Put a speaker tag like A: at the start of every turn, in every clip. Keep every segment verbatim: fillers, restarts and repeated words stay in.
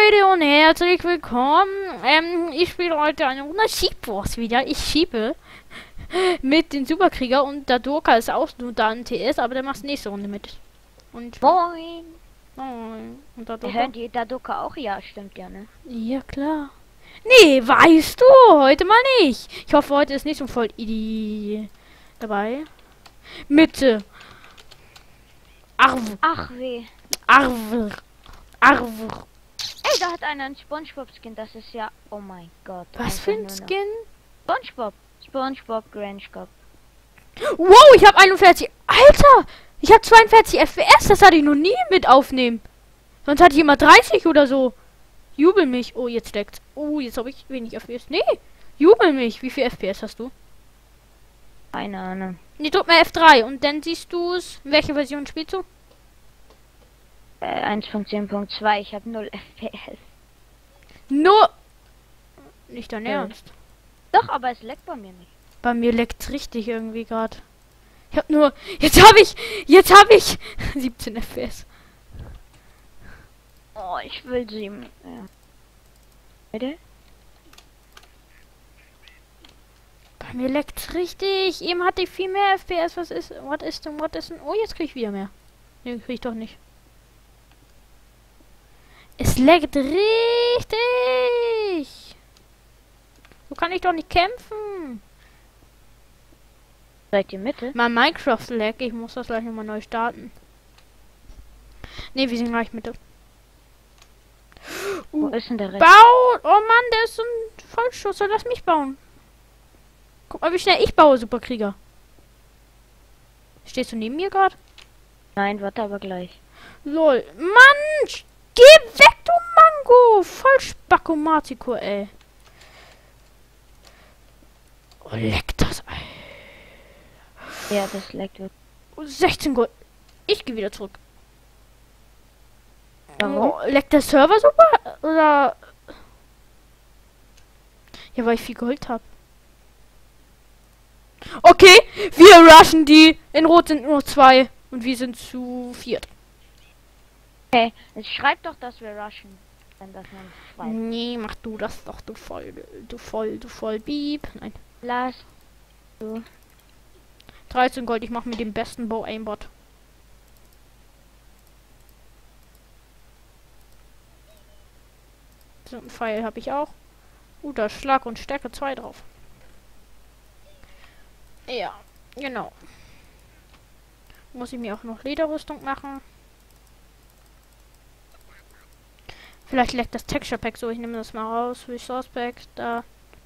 A: Leute und herzlich willkommen. Ähm, ich spiele heute eine Runde Sheep Wars wieder. Ich schiebe mit den Superkrieger und der Durka ist auch nur da ein T S, aber der macht nächste Runde mit. Und
B: Moin!
A: Moin. Und der
B: Wir
A: Durka?
B: hören die Dadoka auch? Ja, stimmt ja, ne?
A: Ja, klar. Nee, weißt du, heute mal nicht. Ich hoffe, heute ist nicht so voll Idi dabei. Mitte. Arv.
B: Ach weh.
A: Arv. Arv.
B: Ey, da hat einer einen Spongebob-Skin, das ist ja... Oh mein Gott.
A: Was für ein
B: einfach nur
A: Skin?
B: noch- Spongebob. Spongebob Grange-Cop.
A: Wow, ich habe einundvierzig. Alter, ich habe zweiundvierzig F P S. Das hatte ich noch nie mit aufnehmen. Sonst hatte ich immer dreißig oder so. Jubel mich. Oh, jetzt leckt's. Oh, jetzt habe ich wenig F P S. Nee, jubel mich. Wie viel F P S hast du?
B: Keine Ahnung.
A: Nee, drück mal F drei und dann siehst du es. Welche Version spielst du?
B: Äh, eins Punkt zehn Punkt zwei. Ich habe null F P S.
A: Nur. Nicht dein
B: Äh.
A: Ernst.
B: Doch, aber es leckt bei mir nicht.
A: Bei mir leckt's richtig irgendwie gerade. Ich hab nur. Jetzt habe ich. Jetzt habe ich. siebzehn F P S.
B: Oh, ich will sieben. Ja. Bitte?
A: Bei mir leckt's richtig. Eben hatte ich viel mehr F P S. Was ist. Was ist denn? Was ist denn? Oh, jetzt krieg ich wieder mehr. Nee, krieg ich doch nicht. Es leckt richtig. So kann ich doch nicht kämpfen.
B: Seid ihr Mitte?
A: Mein Minecraft lag. Ich muss das gleich nochmal neu starten. Ne, wir sind gleich Mitte.
B: Wo
A: Uh,
B: ist denn der Rest?
A: Bau! Oh Mann, der ist so ein Vollschusser. Lass mich bauen. Guck mal, wie schnell ich baue, Superkrieger. Stehst du neben mir gerade?
B: Nein, warte aber gleich.
A: Lol. Mann! Geh weg, du Mango! Voll Spackomatiko, ey. Oh, leck das, ey.
B: Ja, das leckt wirklich.
A: sechzehn Gold. Ich gehe wieder zurück.
B: Warum?
A: Oh, leckt der Server super? Oder... Ja, weil ich viel Gold habe. Okay, wir rushen die. In Rot sind nur zwei. Und wir sind zu viert.
B: Okay, es schreibt doch, dass wir rushen. Wenn das man schreibt.
A: Nee, mach du das doch, du voll, du voll, du voll, Beep. Nein.
B: Lass du.
A: dreizehn Gold, ich mach mir den besten Bow Aimbot. So ein Pfeil habe ich auch. Uh, da ist Schlag und Stärke zwei drauf. Ja, genau. Muss ich mir auch noch Lederrüstung machen. Vielleicht leckt das Texture Pack so. Ich nehme das mal raus. Resource Pack, da.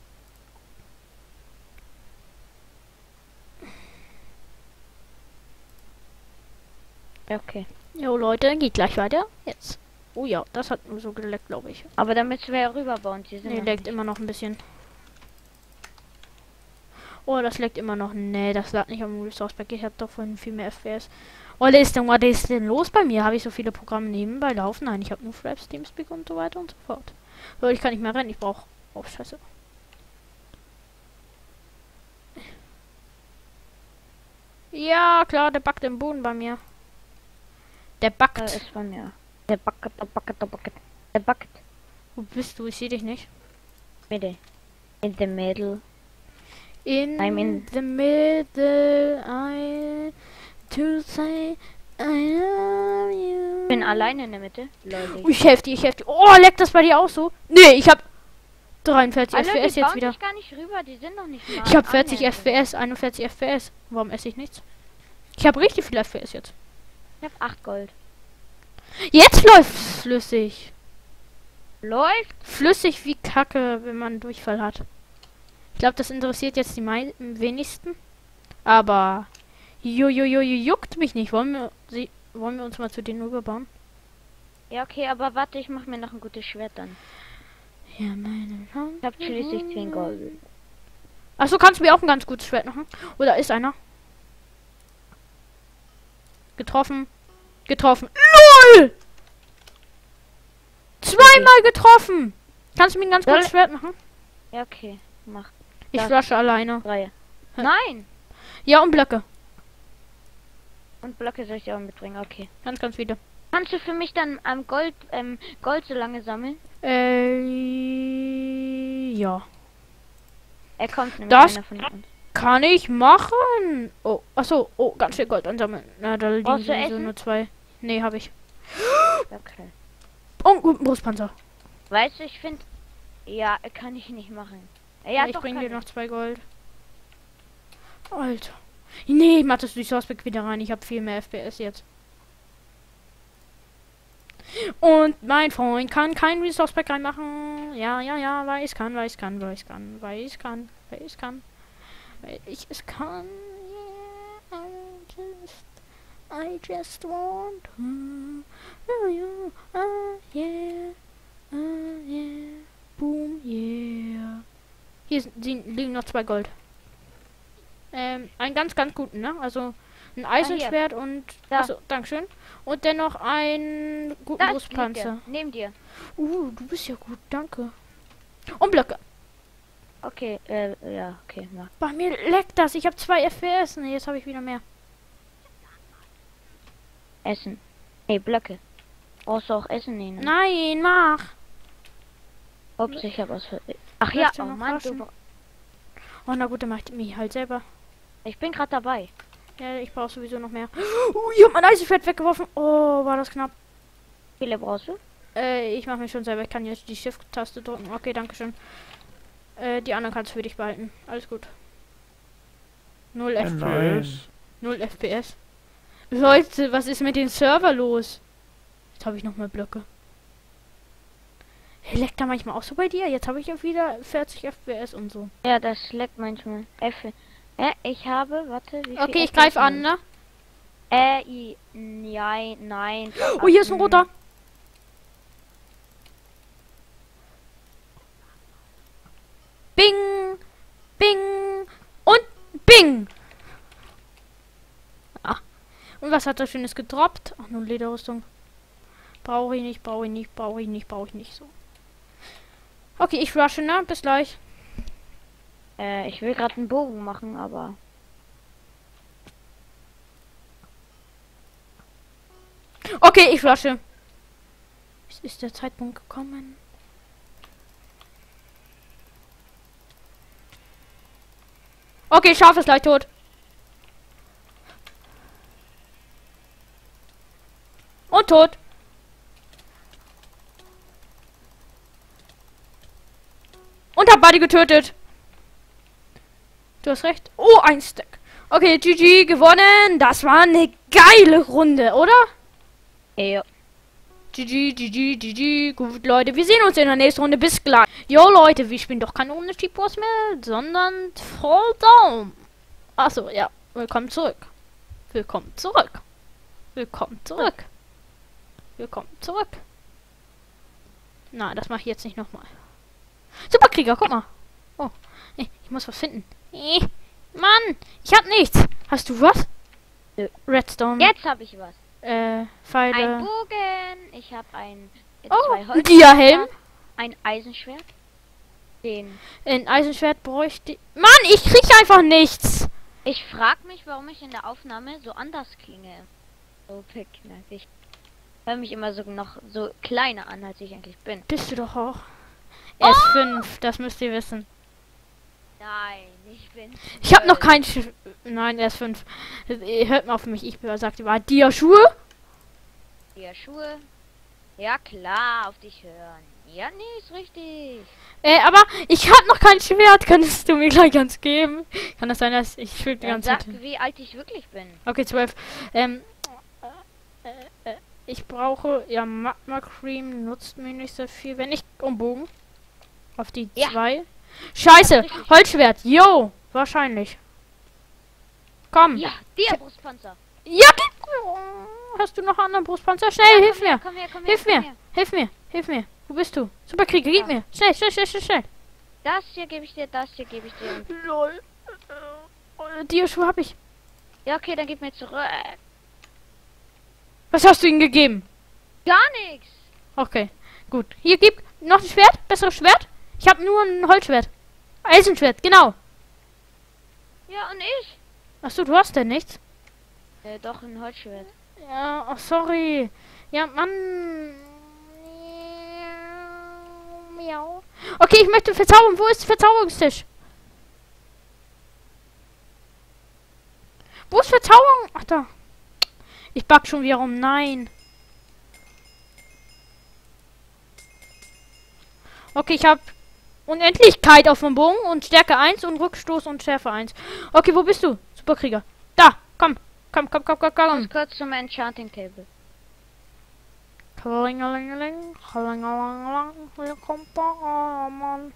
B: Okay.
A: Jo Leute, geht gleich weiter. Jetzt. Oh ja, das hat nur so geleckt, glaube ich.
B: Aber da müssen wir ja rüberbauen. Die sind
A: Nee,
B: noch
A: leckt
B: nicht.
A: immer noch ein bisschen. Oh, das leckt immer noch. Nee, das lag nicht am Resource Pack. Ich hab doch vorhin viel mehr F P S. Was ist denn, was ist denn los bei mir? Habe ich so viele Programme nebenbei laufen? Nein, ich habe nur Fraps, Teamspeak und so weiter und so fort. So, ich kann nicht mehr rennen. Ich brauche... Oh, scheiße. Ja, klar, der backt im Boden bei mir. Der backt.
B: Da ist bei mir. Der Bucket, der Bucket, der Bucket. Der Bucket.
A: Wo bist du? Ich sehe dich nicht.
B: Mitte. In the middle.
A: In,
B: I'm in-
A: the middle, I to say I love you.
B: Ich bin alleine in der Mitte. Leute.
A: Oh, ich helfe dir, ich helfe dir. Oh, leckt das bei dir auch so? Nee, ich hab dreiundvierzig
B: Hallo,
A: F P S
B: die
A: jetzt
B: bauen
A: wieder.
B: sich gar nicht rüber, die sind noch nicht mal
A: Ich hab vierzig
B: annähernd.
A: F P S, einundvierzig F P S. Warum esse ich nichts? Ich habe richtig viel F P S jetzt.
B: Ich hab acht Gold.
A: Jetzt läuft's flüssig.
B: Läuft?
A: Flüssig wie Kacke, wenn man Durchfall hat. Ich glaube, das interessiert jetzt die mei wenigsten. Aber jojojo juckt mich nicht. Wollen wir sie wollen wir uns mal zu denen rüberbauen?
B: Ja, okay, aber warte, ich mach mir noch ein gutes Schwert dann.
A: Ja, meine Hand.
B: Ich hab schließlich zehn Gold.
A: Achso, kannst du mir auch ein ganz gutes Schwert machen? Oder ist einer? Getroffen. Getroffen. LOL! Zweimal getroffen! Kannst du mir ein ganz
B: Soll-
A: gutes Schwert machen?
B: Ja, okay, mach.
A: Ich
B: Das-
A: rushe alleine.
B: Reihe.
A: Hä?
B: Nein!
A: Ja, und Blöcke.
B: Und Blöcke soll ich auch mitbringen, okay.
A: Ganz, ganz viele.
B: Kannst du für mich dann am Gold, ähm, Gold so lange sammeln?
A: Äh, ja.
B: Er kommt nämlich
A: Das
B: einer von uns.
A: kann ich machen. Oh, achso, oh, ganz viel Gold ansammeln. Na, da liegen
B: Brauchst du
A: sowieso
B: Essen?
A: nur zwei. Nee, habe ich.
B: Okay.
A: Oh, einen guten Brustpanzer.
B: Weißt du, ich finde... Ja, kann ich nicht machen. Ja,
A: ich
B: doch,
A: bring
B: kann
A: dir
B: ich.
A: noch zwei Gold. Alter. Nee, ich mach das Resource-Pack wieder rein. Ich habe viel mehr F P S jetzt. Und mein Freund kann kein Resource-Pack reinmachen. Ja, ja, ja, weil ich kann, weil ich kann, weil ich kann, weil ich kann, weil ich kann. Weil ich es kann. Yeah, I just, I just want to. Oh, yeah, oh, yeah, oh, yeah. Boom, yeah. Hier sind, die, liegen noch zwei Gold. Ähm, einen ganz, ganz guten, ne? Also ein Eisenschwert und...
B: Da.
A: Achso, Dankeschön. Und dennoch einen guten
B: Da
A: Brustpanzer.
B: neben dir.
A: Uh, du bist ja gut, danke. Und Blöcke.
B: Okay, äh, ja, okay, mach.
A: Bei mir leckt das. Ich habe zwei F P S. Ne, jetzt habe ich wieder mehr.
B: Essen. Nee, Blöcke. Brauchst du auch Essen nehmen?
A: Nein, mach.
B: Ups, ich hab was für... Ach ja,
A: Möchtest du
B: oh
A: noch
B: Mann,
A: waschen?
B: du...
A: Oh, na gut, dann mach ich mich halt selber.
B: Ich bin gerade dabei.
A: Ja, ich brauche sowieso noch mehr. Uh, ich hab mein Eisenschwert weggeworfen. Oh, war das knapp.
B: Wie viele brauchst du?
A: Äh, ich mache mich schon selber. Ich kann jetzt die Shift-Taste drücken. Okay, danke schön. Äh, die anderen kannst du für dich behalten. Alles gut. Null
C: Ja,
A: F P S.
C: nein.
A: Null F P S. Leute, was ist mit dem Server los? Jetzt habe ich noch mal Blöcke. Hey, leckt da manchmal auch so bei dir? Jetzt habe ich ja wieder vierzig F P S und so.
B: Ja, das leckt manchmal. F. Ja, ich habe, warte, wie viel
A: Okay, ich
B: F P S
A: greife an,
B: habe
A: ne?
B: ich? Äh, i, nein, nein.
A: Oh, hier ist ein roter. Bing, bing und bing. Ah. Und was hat er Schönes gedroppt? Ach, nur Lederrüstung. Brauche ich nicht, brauche ich nicht, brauche ich nicht, brauche ich nicht so. Okay, ich rushe, ne? Bis gleich.
B: Äh, ich will gerade einen Bogen machen, aber...
A: Okay, ich rushe. Es ist der Zeitpunkt gekommen. Okay, Schaf ist gleich tot. Und tot. Und hab beide getötet. Du hast recht. Oh, ein Stack. Okay, G G gewonnen. Das war eine geile Runde, oder?
B: Ja.
A: G G, G G, G G. Gut, Leute, wir sehen uns in der nächsten Runde. Bis gleich. Jo, Leute, wir spielen doch keine ohne T-Boss mehr, sondern Fall Down. Achso, ja. Willkommen zurück. Willkommen zurück. Willkommen zurück. Willkommen zurück. Na, das mache ich jetzt nicht nochmal. Superkrieger, guck mal. Oh, ich muss was finden. Eh, Mann, ich hab nichts. Hast du was?
B: Nö.
A: Redstone.
B: Jetzt habe ich was.
A: Äh,
B: Ein
A: Pfeile.
B: Bogen. Ich habe ein... äh,
A: Oh,
B: zwei
A: ein
B: Holz.
A: Dia-Helm.
B: Ein Eisenschwert. Den...
A: Ein Eisenschwert bräuchte... Mann, ich krieg einfach nichts.
B: Ich frag mich, warum ich in der Aufnahme so anders klinge. So picknack. Ich höre mich immer so noch so kleiner an, als ich eigentlich bin.
A: Bist du doch auch. Er ist fünf, das müsst ihr wissen.
B: Nein, ich bin...
A: Ich habe noch kein Sch Nein, er ist fünf. Hört mal auf mich, ich sagte mal Dia-Schuhe.
B: Ja, Schuhe. Ja, klar, auf dich hören. Ja, nee, ist richtig.
A: Äh, aber ich habe noch kein Schwert. Könntest du mir gleich eins geben? Kann das sein, dass ich schwebe die
B: Dann
A: ganze
B: sag,
A: Zeit?
B: wie alt ich wirklich bin.
A: Okay, zwölf. Ähm, äh, äh, ich brauche, ja, Magma Cream nutzt mir nicht so viel. Wenn ich umbogen. Auf die
B: Ja.
A: zwei. Scheiße,
B: richtig.
A: Holzschwert. Yo, wahrscheinlich. Komm.
B: Ja, der Brustpanzer.
A: Ja, gib- hast du noch einen anderen Brustpanzer? Schnell,
B: Ja,
A: hilf
B: komm her,
A: mir.
B: komm her, komm her,
A: Hilf
B: komm
A: mir.
B: her.
A: Hilf mir. Hilf mir. Wo bist du? Superkrieger, gib
B: Ja.
A: mir. Schnell, schnell, schnell, schnell, schnell.
B: Das hier gebe ich dir, das hier gebe ich dir.
A: Lol. Äh, Die Schuhe hab ich.
B: Ja, okay, dann gib mir zurück.
A: Was hast du ihm gegeben?
B: Gar nichts.
A: Okay, gut. Hier, gib noch ein Schwert. Besseres Schwert. Ich habe nur ein Holzschwert. Eisenschwert, genau.
B: Ja, und ich?
A: Achso, du hast denn nichts?
B: Äh, doch, ein Holzschwert.
A: Ja, ach, sorry. Ja, Mann. Miau. Okay, ich möchte verzaubern. Wo ist der Verzauberungstisch? Wo ist Verzauberung? Ach, da. Ich back schon wieder rum. Nein. Okay, ich habe Unendlichkeit auf dem Bogen und Stärke eins und Rückstoß und Schärfe eins. Okay, wo bist du? Superkrieger. Da, komm. Komm, komm, komm, komm, komm.
B: Ich muss kurz zum Enchanting Table.
A: Klingelingeling, klingelingeling, hier kommt der Mann.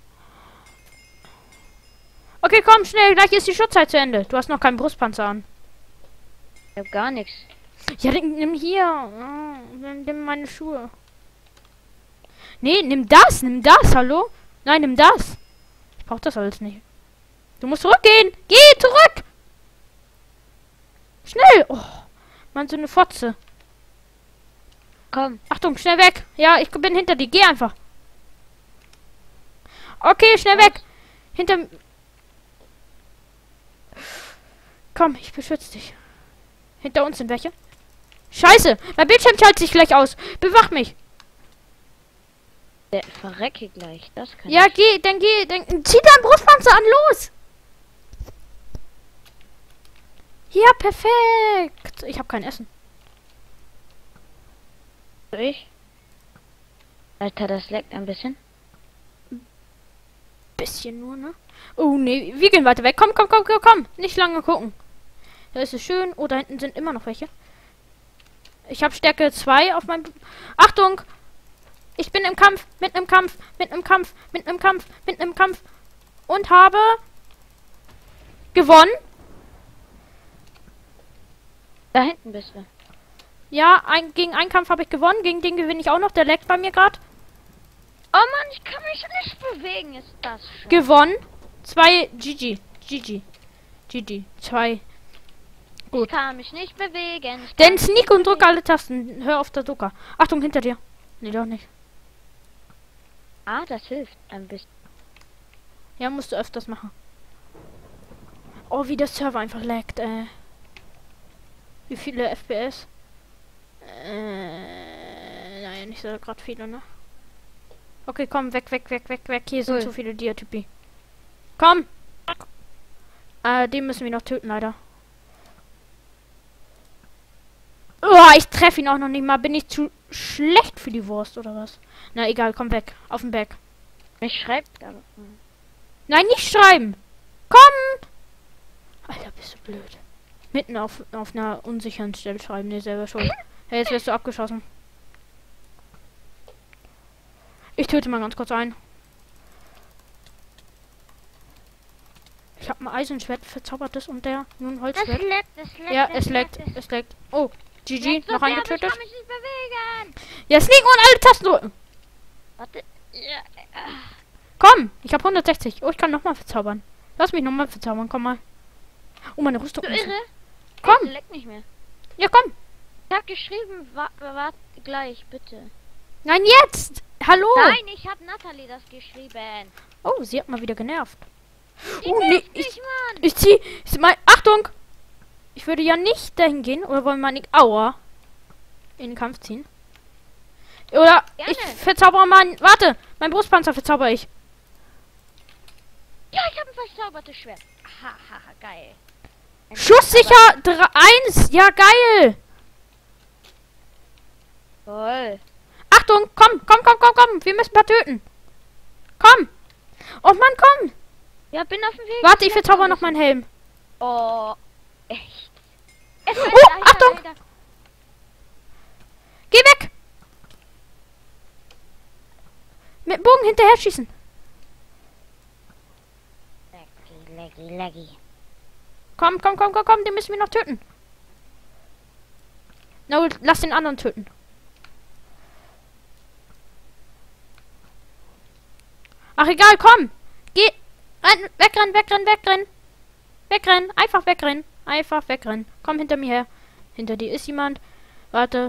A: Okay, komm, schnell, gleich ist die Schutzzeit zu Ende. Du hast noch keinen Brustpanzer an.
B: Ich hab gar nichts.
A: Ja, dann nimm hier. Mm, Nimm, nimm meine Schuhe. Nee, nimm das, nimm das, hallo? Nein, nimm das. Ich brauch das alles nicht. Du musst zurückgehen. Geh zurück. Schnell. Oh, Mann, so eine Fotze.
B: Komm.
A: Achtung, schnell weg. Ja, ich bin hinter dir. Geh einfach. Okay, schnell weg. Hinter... Komm, ich beschütze dich. Hinter uns sind welche. Scheiße, mein Bildschirm schaltet sich gleich aus. Bewach mich.
B: Der verrecke gleich. Das kann
A: Ja,
B: ich.
A: geh, dann geh, dann zieh deinen Brustpanzer an, los. Ja, perfekt. Ich habe kein Essen.
B: Ich? Alter, das leckt ein bisschen.
A: Bisschen nur, ne? Oh, nee, wir gehen weiter weg. Komm, komm, komm, komm, komm. Nicht lange gucken. Da ist es schön. Oh, da hinten sind immer noch welche. Ich habe Stärke zwei auf meinem... Achtung! Ich bin im Kampf, mitten im Kampf, mitten im Kampf, mitten im Kampf, mitten im Kampf. Und habe... gewonnen.
B: Da hinten bist du.
A: Ja, ein, gegen einen Kampf habe ich gewonnen. Gegen den gewinne ich auch noch. Der leckt bei mir gerade.
B: Oh Mann, ich kann mich nicht bewegen. Ist das schon?
A: Gewonnen. Zwei G G. G G. G G. Zwei.
B: Ich kann mich nicht bewegen. Ich
A: Denn
B: kann mich
A: Sneak
B: nicht
A: und drück
B: bewegen.
A: alle Tasten. Hör auf der Drucker. Achtung, hinter dir. Nee, doch nicht.
B: Ah, das hilft ein bisschen.
A: Ja, musst du öfters machen. Oh, wie der Server einfach laggt, äh. Wie viele F P S? Äh, naja, nicht so gerade viele, ne? Okay, komm, weg, weg, weg, weg, weg. Hier sind
B: Cool.
A: so viele Diatypi. Komm! Äh, den müssen wir noch töten, leider. Oh, ich treffe ihn auch noch nicht mal. Bin ich zu schlecht für die Wurst, oder was? Na, egal, komm weg. Auf den Berg.
B: Mich schreibt aber.
A: Nein, nicht schreiben! Komm! Alter, bist du blöd. Mitten auf, auf einer unsicheren Stelle schreiben, nee, selber schuld. Hey, jetzt wirst du abgeschossen. Ich töte mal ganz kurz ein. Ich habe ein Eisenschwert, verzaubertes und der nun
B: Das
A: Holzschwert.
B: leckt, das leckt.
A: Ja,
B: das
A: es leckt,
B: das
A: es leckt. Oh, G G,
B: leckt so
A: noch
B: sehr,
A: einen
B: aber
A: getötet.
B: Ich kann mich nicht bewegen.
A: Ja, sneaken und alle Tasten drücken.
B: Warte. Ja, äh.
A: Komm, ich habe hundertsechzig. Oh, ich kann nochmal verzaubern. Lass mich nochmal verzaubern, komm mal. Oh, meine Rüstung.
B: Du
A: ist-
B: irre?
A: Komm.
B: Das leckt nicht mehr.
A: Ja, komm.
B: Ich hab geschrieben, wa warte gleich, bitte.
A: Nein, jetzt. Hallo.
B: Nein, ich hab Natalie das geschrieben.
A: Oh, sie hat mal wieder genervt.
B: Die
A: Oh, nee,
B: nervt
A: ich,
B: mich, Mann.
A: ich zieh. Ich mein, Achtung. Ich würde ja nicht dahin gehen. Oder wollen wir nicht. Aua. In den Kampf ziehen. Oder
B: Gerne.
A: ich verzauber mein. Warte. Mein Brustpanzer verzauber ich.
B: Ja, ich habe ein verzaubertes Schwert. Haha, geil. Ein
A: Schusssicher eins. Ja, geil.
B: Voll.
A: Achtung. Komm, komm, komm, komm, komm. Wir müssen ein paar töten. Komm. Oh Mann, komm.
B: Ja, bin auf dem Weg.
A: Warte, ich verzauber noch meinen Helm.
B: Oh, echt. Es
A: Oh,
B: Alter, Alter,
A: Achtung.
B: Alter.
A: Geh weg. Mit dem Bogen hinterher schießen.
B: Laggy, laggy, laggy.
A: Komm, komm, komm, komm, komm. Den müssen wir noch töten. No, lass den anderen töten. Ach, egal, komm. Geh. Renn, wegrennen, wegrennen, wegrennen. Wegrennen, einfach wegrennen. Einfach wegrennen. Komm hinter mir her. Hinter dir ist jemand. Warte.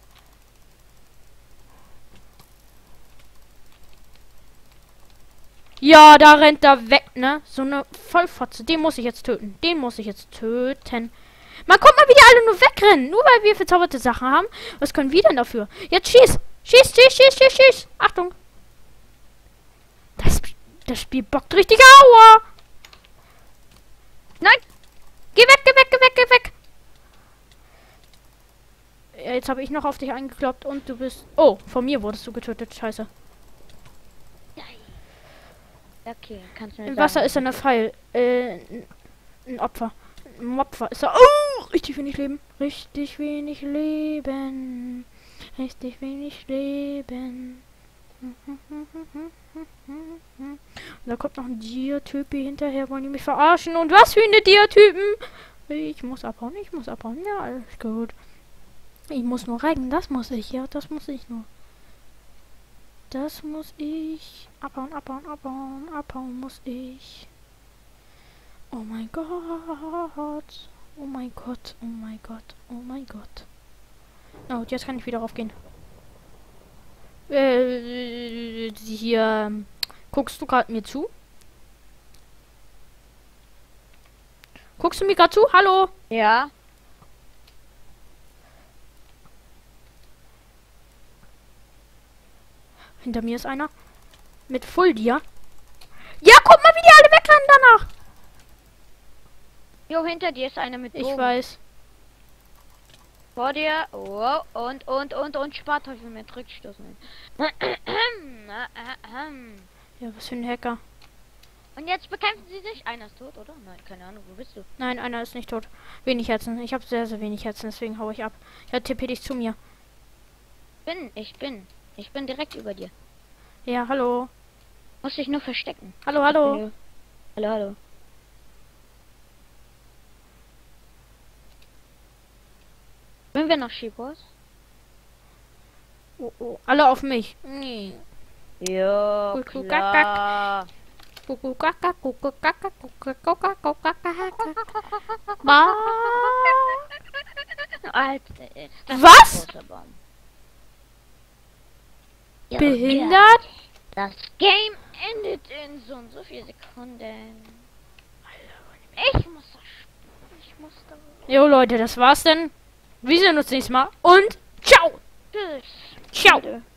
A: Ja, da rennt er weg, ne? So eine Vollfotze. Den muss ich jetzt töten. Den muss ich jetzt töten. Man kommt mal wieder alle nur wegrennen. Nur weil wir verzauberte Sachen haben. Was können wir denn dafür? Jetzt schieß. Schieß, schieß, schieß, schieß, schieß. Achtung. Das, das Spiel bockt richtig. Aua.
B: Nein.
A: Geh weg, geh weg, geh weg, geh weg. Ja, jetzt habe ich noch auf dich eingekloppt und du bist... Oh, von mir wurdest du getötet. Scheiße.
B: Okay, kannst du mir
A: Im
B: sagen,
A: Wasser ist eine Pfeil. Äh, ein Opfer. Ein Opfer ist da. Oh, richtig wenig Leben. Richtig wenig Leben. Richtig wenig Leben. Und da kommt noch ein Dia-Typi hinterher. Wollen die mich verarschen? Und was für eine Dia-Typen? Ich muss abhauen, ich muss abhauen. Ja, alles gut. Ich muss nur recken. Das muss ich. Ja, das muss ich nur. Das muss ich. Abhauen, abhauen, abhauen, abhauen muss ich. Oh mein Gott. Oh mein Gott, oh mein Gott, oh mein Gott. Na gut, jetzt kann ich wieder raufgehen. Äh, hier. Guckst du gerade mir zu? Guckst du mir gerade zu? Hallo?
B: Ja.
A: Hinter mir ist einer. Mit Full Dia. Ja, guck mal, wie die alle wegrennen danach.
B: Jo, hinter dir ist einer mit
A: Ich
B: Bogen.
A: weiß.
B: Vor dir. Oh, und, und, und, und Sparteufel mit Rückstoßen.
A: Ja, was für ein Hacker.
B: Und jetzt bekämpfen sie sich. Einer ist tot, oder? Nein, keine Ahnung. Wo bist du?
A: Nein, einer ist nicht tot. Wenig Herzen. Ich habe sehr, sehr wenig Herzen, deswegen hau ich ab. Ja, tippe dich zu mir.
B: Bin, ich bin. Ich bin direkt über dir.
A: Ja, hallo.
B: Muss dich nur verstecken.
A: Hallo, hallo.
B: Hallo, hallo. Wenn wir noch Schiebos?
A: Oh, oh. Alle auf mich. Nee.
B: Jo,
A: Kuckuck,
B: klar.
A: Kuckuck, kack, kuckuck, kack, kuckuck, kack, kuckuck, kack. Ba-
B: Alter, ist das
A: Was?
B: ein großer Baum. Jo,
A: Behindert?
B: ja. Das Game endet in so und so vier Sekunden. Ich muss das spielen. Ich muss da.
A: Jo, Leute, das war's denn. Wir sehen uns nächstes Mal. Und ciao.
B: Tschüss.
A: Ciao.
B: Leute.